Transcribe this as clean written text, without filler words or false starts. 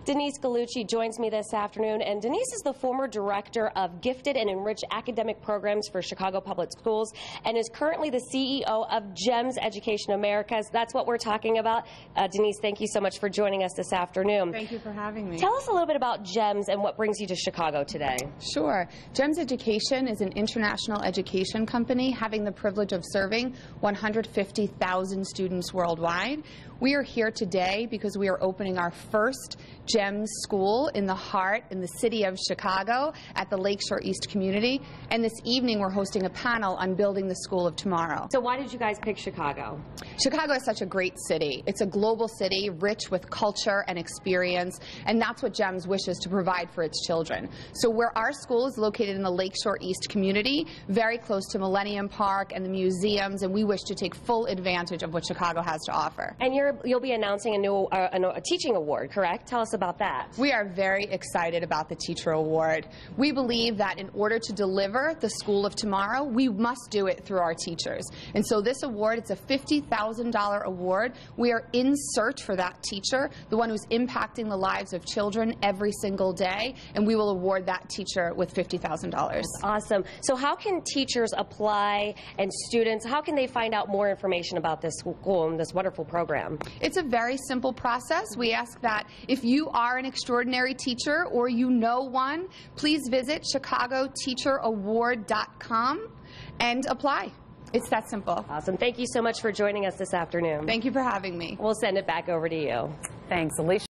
Denise Gallucci joins me this afternoon, and Denise is the former director of Gifted and Enriched Academic Programs for Chicago Public Schools and is currently the CEO of GEMS Education Americas. That's what we're talking about. Denise, thank you so much for joining us this afternoon. Thank you for having me. Tell us a little bit about GEMS and what brings you to Chicago today. Sure. GEMS Education is an international education company having the privilege of serving 150,000 students worldwide. We are here today because we are opening our first GEMS school in the city of Chicago at the Lakeshore East community. And this evening we're hosting a panel on building the school of tomorrow. So why did you guys pick Chicago? Chicago is such a great city. It's a global city rich with culture and experience, and that's what GEMS wishes to provide for its children. So where our school is located in the Lakeshore East community, very close to Millennium Park and the museums, and we wish to take full advantage of what Chicago has to offer. And you'll be announcing a teaching award, correct? Tell us about that. We are very excited about the Teacher Award. We believe that in order to deliver the school of tomorrow, we must do it through our teachers. And so this award, it's a $50,000 award. We are in search for that teacher, the one who's impacting the lives of children every single day, and we will award that teacher with $50,000. Awesome. So how can teachers apply, and students, how can they find out more information about this school and this wonderful program? It's a very simple process. We ask that if you are an extraordinary teacher or you know one, please visit chicagoteacheraward.com and apply. It's that simple. Awesome. Thank you so much for joining us this afternoon. Thank you for having me. We'll send it back over to you. Thanks, Alicia.